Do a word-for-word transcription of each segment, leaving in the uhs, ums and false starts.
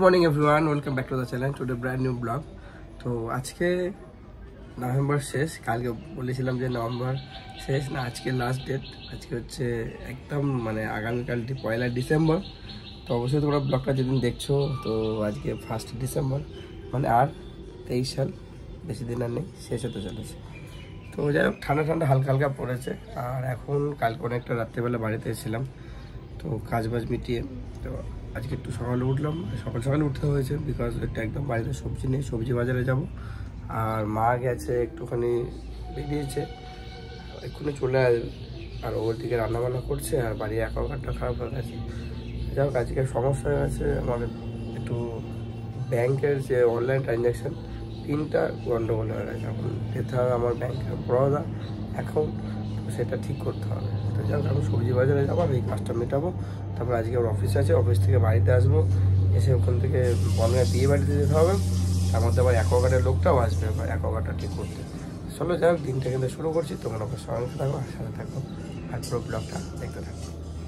Morning everyone, welcome back to the channel to the brand new blog. तो आज के नवम्बर शेष कल के বলেছিলাম যে নভেম্বর শেষ না, আজকে লাস্ট ডেট। আজকে হচ্ছে একদম মানে আগামীকাল পয়লা ডিসেম্বর। তো অবশ্যই তোমরা ব্লগটা যেদিন দেখছো তো আজকে ফার্স্ট ডিসেম্বর, মানে আর তেইশ সাল বেশি দিন আর নেই, শেষ হতে চলেছে। তো যাই হোক ঠান্ডা ঠান্ডা হালকা হালকা পড়েছে। আর এখন কালকে অনেকটা রাত্রেবেলা বাড়িতে এসেছিলাম, তো কাজ বাজ মিটিয়ে তো আজকে একটু সকালে উঠলাম। সকাল সকালে উঠতে হয়েছে বিকজ একটা একদম বাড়িতে সবজি নেই, সবজি বাজারে যাব। আর মা গেছে একটুখানি বেরিয়েছে, এক্ষুনি চলে আসবে। আর ওর দিকে রান্নাবান্না করছে, আর বাড়ি অ্যাকোয়াগার্ডটা খারাপ হয়ে গেছে। যাই হোক আজকে সমস্যা হয়ে গেছে আমাদের, একটু ব্যাংকের যে অনলাইন ট্রানজ্যাকশান তিনটা গন্ডগোল হয়ে গেছে। এখন যেতে হবে আমার ব্যাংকের বরোদা অ্যাকাউন্ট, তো সেটা ঠিক করতে হবে। তো যাই হোক আমি সবজি বাজারে যাবো, আর এই কাজটা মেটাবো। তারপর আজকে ওর অফিস আছে, অফিস থেকে বাড়িতে আসবো, এসে ওখান থেকে বনগাঁ বিয়ে বাড়িতে যেতে হবে। তার মধ্যে আবার অ্যাকোয়াগার্ডের লোকটাও আসবে আবার অ্যাকোয়াগার্ডটা ঠিক করতে। চলো যাই হোক দিনটা কিন্তু শুরু করছি, তোমরা ওকে সঙ্গে থাকো আর সাথে থাকো, আর পুরো ব্লগটা দেখতে থাকো।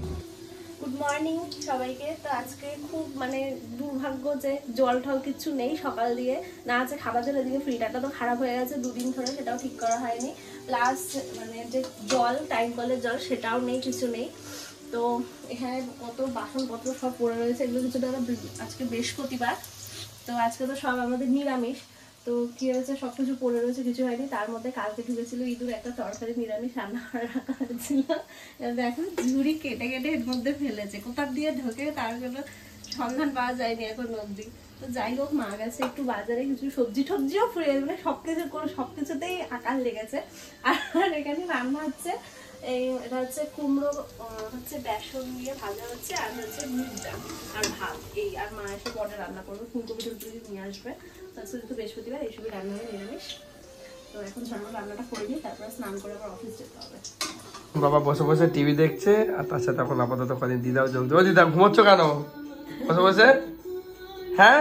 গুড মর্নিং সবাইকে। তো আজকে খুব মানে দুর্ভাগ্য যে জল টল কিছু নেই সকাল দিয়ে, না আছে খাবার জল। এদিকে ফিল্টারটা তো খারাপ হয়ে গেছে দুদিন ধরে, সেটাও ঠিক করা হয়নি। প্লাস মানে যে জল টাইম কলের জল সেটাও নেই, কিছু নেই। তো এখানে কত বাসনপত্র সব পড়ে রয়েছে, এগুলো কিছুটা আজকে বৃহস্পতিবার, তো আজকে তো সব আমাদের নিরামিষ। তো কি হয়েছে সব কিছু পড়ে রয়েছে, কিছু হয়নি। তার মধ্যে কালকে ঢুকেছিল ইঁদুর, একটা তরকারি নিরামিষ রান্না করে রাখা হয়েছিল। দেখো ঝুড়ি কেটে কেটে এর মধ্যে ফেলেছে, কোথাও দিয়ে ঢোকে তার কোনো সন্ধান পাওয়া যায়নি এখন অবধি। তো যাই হোক মা গেছে একটু বাজারে, কিছু সবজি টবজিও ফুরিয়ে, মানে সব কিছু কোনো সব কিছুতেই আকার লেগেছে। আর এখানে রান্না হচ্ছে এই এটা হচ্ছে কুমড়ো হচ্ছে বেসন দিয়ে ভাজা হচ্ছে, আর হচ্ছে মুগ ডাল আর ভাত এই। আর মা এসে পরে রান্না করবে, ফুলকপি টুলকপি নিয়ে আসবে। তো আজকে যেহেতু বৃহস্পতিবার এইসবই রান্না হবে নিরামিষ। তো এখন ঝটপট রান্নাটা করে দিই, তারপরে স্নান করে আবার অফিস যেতে হবে। বাবা বসে বসে টিভি দেখছে, আর তার সাথে এখন আপাতত কদিন দিদাও জমছে। ও দিদা ঘুমোচ্ছ কেন বসে বসে? হ্যাঁ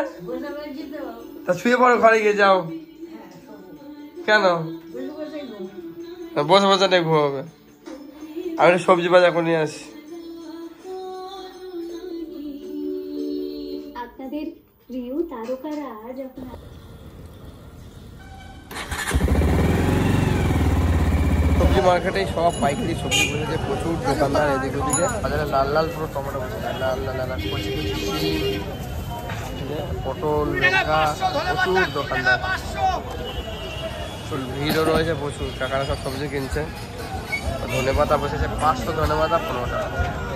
তা শুয়ে পড়ো, ঘরে গিয়ে যাও। কেন বসে বসে নেই ঘুমাবে? আমি সবজি বাজার করে নিয়ে আসি। আপনাদের প্রিয় তারকারা যখন সবজি মার্কেটে সব পাইকারি সবজি বসেছে, প্রচুর দোকানদার এদিকে ওদিকে। বাজারে লাল লাল পুরো টমেটো বসেছে, লাল লাল লাল কচি কচি পটল লঙ্কা, প্রচুর দোকানদার, ভিড়ও রয়েছে প্রচুর। কাকারা সব সবজি কিনছে। ধনে পাতা বসেছে পাঁচশো, ধনে পাতা পনেরো টাকা।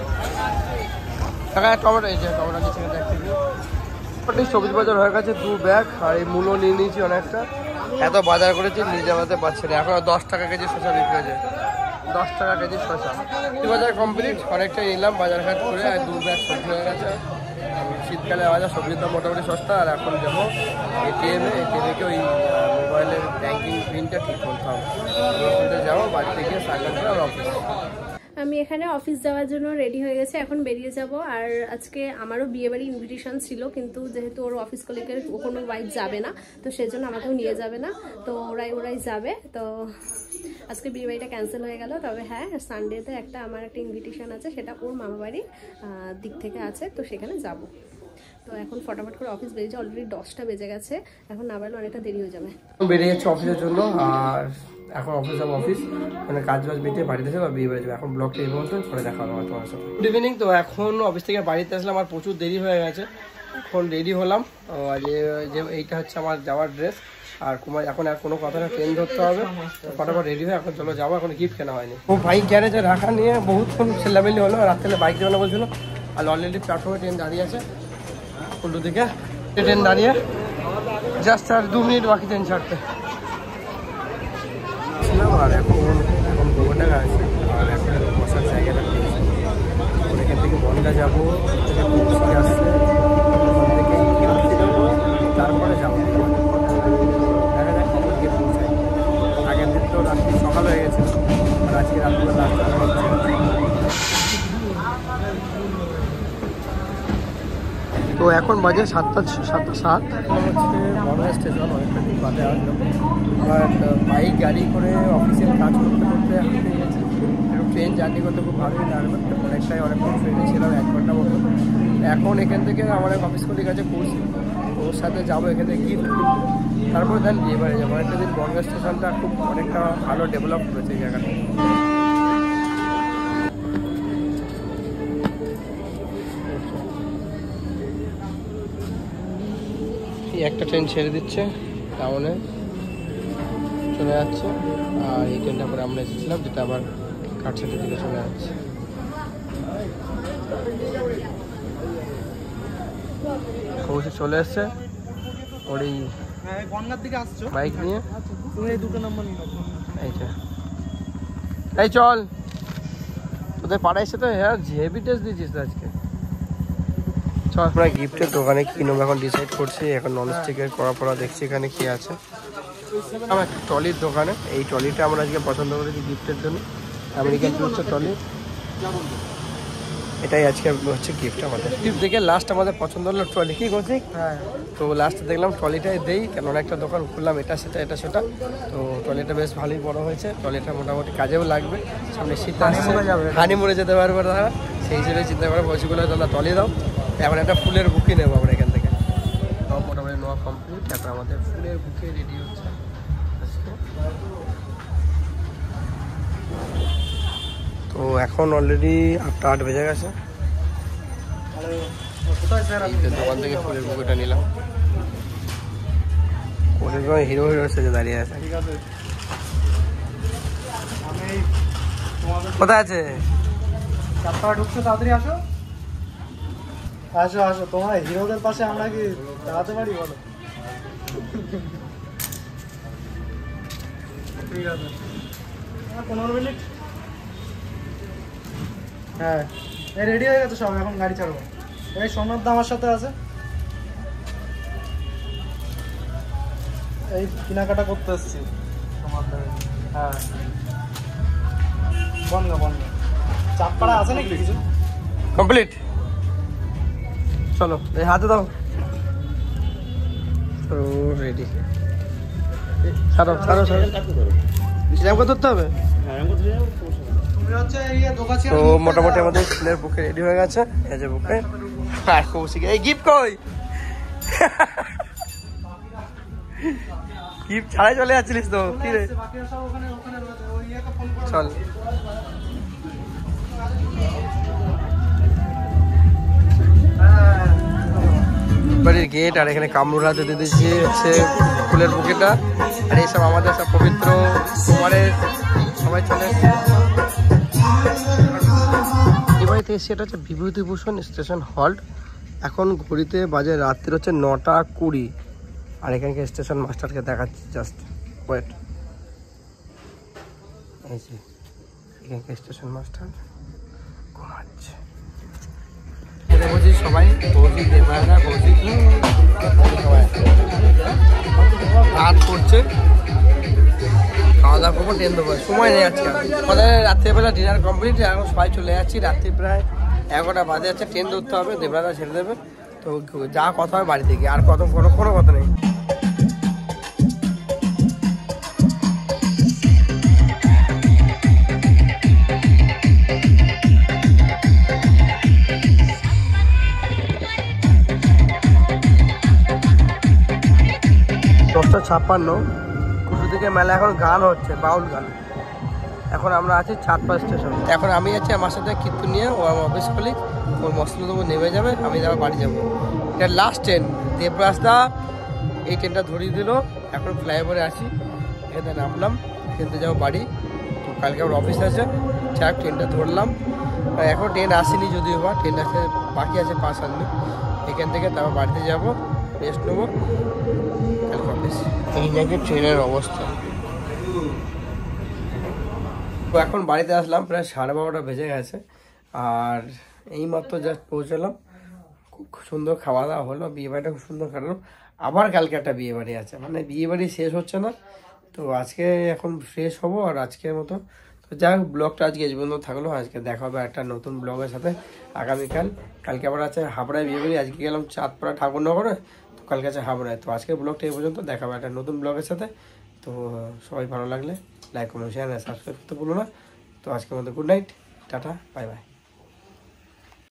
কাকা টমেটো এই যে টমেটো নিচে দেখতে সবজি বাজার হয়ে গেছে দু ব্যাগ। আর এই মূলো নিয়ে নিয়েছি অনেকটা, এত বাজার করেছি নিয়ে যাওয়াতে পারছি না। এখন দশ টাকা কেজি শসা বিক্রি হয়েছে, দশ টাকা কেজি শসা। বাজার কমপ্লিট, অনেকটাই নিলাম বাজার ঘাট করে, আর দু ব্যাগ সবজি হয়ে গেছে। শীতকালে বাজার সবজির দাম মোটামুটি সস্তা। আর এখন যাবো এটিএমে, এটিএমে কি ওই মোবাইলের ব্যাঙ্কিং পিনটা ঠিক করতে হবে। যাবো বাড়ি থেকে সাইকেল করে আর অফিস। আমি এখানে অফিস যাওয়ার জন্য রেডি হয়ে গেছে, এখন বেরিয়ে যাব। আর আজকে আমারও বিয়েবাড়ি ইনভিটেশন ছিল, কিন্তু যেহেতু ওর অফিস কলিগের কোনো ওয়াইফ যাবে না, তো সেজন্য আমাকেও নিয়ে যাবে না, তো ওরাই ওরাই যাবে। তো আজকে বিয়েবাড়িটা ক্যান্সেল হয়ে গেল। তবে হ্যাঁ সানডেতে একটা আমার একটা ইনভিটেশন আছে, সেটা ওর মামাবাড়ির দিক থেকে আছে, তো সেখানে যাব। তো এখন ফটাফট করে অফিস বেরিয়ে যায়, অলরেডি দশটা বেজে গেছে, এখন না বাড়লে অনেকটা দেরি হয়ে যাবে। বেরিয়ে যাচ্ছে অফিসের জন্য, আর এখন অফিস যাবো, অফিস মানে কাজ বাজ মিটিয়ে বাড়িতে যাবো, বিয়ে বাড়ি যাবো। এখন ব্লগটা এই পর্যন্ত, পরে দেখা হবে তোমার সাথে। Good evening. তো এখন অফিস থেকে বাড়িতে আসলাম, আর প্রচুর দেরি হয়ে গেছে। এখন রেডি হলাম, আর যে এইটা হচ্ছে আমার যাওয়ার ড্রেস। আর কুমার এখন আর কোনো কথা না, ট্রেন ধরতে হবে। ফটাফট রেডি হয়ে এখন চলো যাবো, এখন গিফট কেনা হয়নি। ও বাইক গ্যারেজে রাখা নিয়ে বহুক্ষণ ছেলেবেলি হলো, রাত্রে বাইক যাবে না বলছিল। আর অলরেডি প্ল্যাটফর্মে ট্রেন দাঁড়িয়ে আছে, উল্টো দিকে ট্রেন দাঁড়িয়ে, জাস্ট আর দু মিনিট বাকি ট্রেন ছাড়তে। আর এখন এখন গোবরডাঙ্গা আছে, আর এখন বসার জায়গাটা পেয়েছি। এখান থেকে বনগাঁ যাবো, আসছে ওখান থেকে যাবো, তারপরে যাবো। দেখা যাক কখন গিয়ে পৌঁছাই। আগের দিন তো রাত্রি সকাল হয়ে গেছে, আর আজকে রাত্রে রাস্তা হচ্ছে। তো এখন বাজে সাতটা সাতটা সাত হচ্ছে বনগাঁ স্টেশন, অনেকটা দিন বাদে আসলাম। আমার বাইক গাড়ি করে অফিসের কাজ করতে করতে হাঁপিয়ে গেছি। ট্রেন জার্নি করতে খুব ভালোই লাগলো, অনেকটাই অনেকক্ষণ ট্রেনে ছিলাম, এক ঘন্টা মতো। এখন এখান থেকে আমার এক অফিস কলিগ কাছে পড়ছি, ওর সাথে যাবো এখান থেকে গিফট কিনতে, তারপরে দেন বিয়ে বাড়ি যাবো। একটা দিন বনগাঁ স্টেশনটা খুব অনেকটা ভালো ডেভেলপ করেছে এই জায়গাটা। একটা ট্রেন ছেড়ে দিচ্ছে, টাউনে চলে যাচ্ছে, আর এই ট্রেনটা পরে আমরা এসেছিলাম যেটা আবার কাটসাটের দিকে চলে যাচ্ছে। কৌশিক চলে এসছে ওর এই বাইক নিয়ে। এই চল, তোদের পাড়ায় এসে তো হ্যাঁ হেভি টেস্ট দিয়েছিস তো আজকে। চল আমরা গিফটের দোকানে কি নেবো এখন ডিসাইড করছি। এখন ননস্টিকের কড়া পড়া দেখছি এখানে কি আছে। আমার ট্রলির দোকানে, এই ট্রলিটা আমরা আজকে পছন্দ করেছি গিফটের জন্য, আমেরিকান টুরিস্টের ট্রলি। এটাই আজকে হচ্ছে গিফট আমাদের। গিফট দেখে লাস্ট আমাদের পছন্দ হলো ট্রলি। কি করছি? হ্যাঁ, তো লাস্টে দেখলাম ট্রলিটাই দেই, কেন একটা দোকান খুললাম এটা সেটা এটা সেটা, তো ট্রলিটা বেশ ভালোই বড় হয়েছে। ট্রলিটা মোটামুটি কাজেও লাগবে, সামনে শীত আসছে, হানি মরে যেতে পারবে তারা, সেই হিসেবে চিন্তা করে বসেগুলো দাদা ট্রলি দাও। এখন একটা ফুলের বুকে নেবো আমরা এখান থেকে। সব মোটামুটি নেওয়া কমপ্লিট, এখন আমাদের ফুলের বুকে রেডি হচ্ছে। তো এখন অলরেডি আটটা আট বেজে গেছে। দোকান থেকে ফুলের বুকেটা নিলাম, হিরো হিরো সেজে দাঁড়িয়ে আছে। কোথায় আছে? চারটা ঢুকছো, তাড়াতাড়ি আসো আসো আসো। তোমার হিরোদের পাশে আমরা কি দাঁড়াতে পারি বলো? ঠিক আছে, পনেরো মিনিট। হ্যাঁ এই রেডি হয়ে গেছে সব, এখন গাড়ি ছাড়বো। এই সোমনাথ দা আমার সাথে আছে, এই কেনাকাটা করতে এসছি সোমনাথ দা। হ্যাঁ বনগা বনগা চাপপাড়া আছে নাকি কিছু? কমপ্লিট, চলো এই হাতে দাও। তো রেডি, ছাড়ো ছাড়ো ছাড়ো, জ্যাম ধরতে হবে। তো মোটামুটি আমাদের ফুলের বুকে রেডি হয়ে গেছে, এই যে বুকে। আর কৌশিক এই গিফট কই? গিফট ছাড়াই চলে যাচ্ছিলিস তো, কি রে? চল বাড়ির গেট, আর এখানে কামরুর হাতে দিয়ে দিচ্ছি হচ্ছে ফুলের বুকেটা। আর এইসব আমাদের সব পবিত্র কুমারের সবাই চলে এসছে। এবারে সেটা হচ্ছে বিভূতিভূষণ স্টেশন হল্ট। এখন ঘড়িতে বাজে রাত্রির হচ্ছে নটা কুড়ি, আর এখানকার স্টেশন মাস্টারকে দেখাচ্ছি, জাস্ট ওয়েট। এই যে এখানকার স্টেশন মাস্টার ঘুমাচ্ছে। বলছি সবাই কৌশিক দেবরাজা কৌশিক সবাই রাত করছে, খাওয়া দাওয়া করবো, ট্রেন দেবো, সময় নেই আজকে আমাদের। রাত্রিবেলা ডিনার কমপ্লিট, এখন সবাই চলে যাচ্ছি। রাত্রি প্রায় এগারোটা বাজে যাচ্ছে, ট্রেন ধরতে হবে, দেবরাজা ছেড়ে দেবে। তো যা কথা হয় বাড়ি থেকে, আর কত কোনো কোনো কথা নেই। দশটা ছাপ্পান্ন, কুটু থেকে মেলা এখন গান হচ্ছে, বাউল গান। এখন আমরা আছি চাঁদপাড়া স্টেশন। এখন আমি আছি আমার সাথে কীর্তন নিয়ে, ও আমার অফিস কলিগ, ওর মশলা দেবো, নেমে যাবে, আমি যাবো বাড়ি যাবো। এটা লাস্ট ট্রেন, দেবরাস্তা এই ট্রেনটা ধরিয়ে দিল। এখন ফ্লাইওভারে আছি, এখানে নামলাম, এখান থেকে যাবো বাড়ি। তো কালকে আমার অফিস আছে, যাক ট্রেনটা ধরলাম। এখন ট্রেন আসেনি যদিও বা, ট্রেন আসতে বাকি আছে পাঁচ সাত মিনিট। এখান থেকে তারপর বাড়িতে যাবো, রেস্ট নেবো, কালকে অফিস। এই নাকি ট্রেনের অবস্থা। তো এখন বাড়িতে আসলাম, প্রায় সাড়ে বারোটা বেজে গেছে, আর এইমাত্র জাস্ট পৌঁছালাম। খুব সুন্দর খাওয়া দাওয়া হলো, বিয়ে বাড়িটা খুব সুন্দর কাটলো। আবার কালকে একটা বিয়ে বাড়ি আছে, মানে বিয়ে বাড়ি শেষ হচ্ছে না। তো আজকে এখন ফ্রেশ হবো, আর আজকের মতো তো যাই হোক ব্লগটা আজকে এই পর্যন্ত থাকলো। আজকে দেখা হবে একটা নতুন ব্লগের সাথে আগামীকাল। কালকে আবার আছে হাবড়ায় বিয়ে বাড়ি, আজকে গেলাম চাঁদপাড়া ঠাকুরনগরে, তো কালকে আছে হাবড়ায়। তো আজকের ব্লগটা এই পর্যন্ত, দেখা হবে একটা নতুন ব্লগের সাথে। তো সবাই ভালো লাগলে লাইক কমেন্ট শেয়ার সাবস্ক্রাইব করতে ভুলো না। তো আজকের মতো good night, tata, bye by.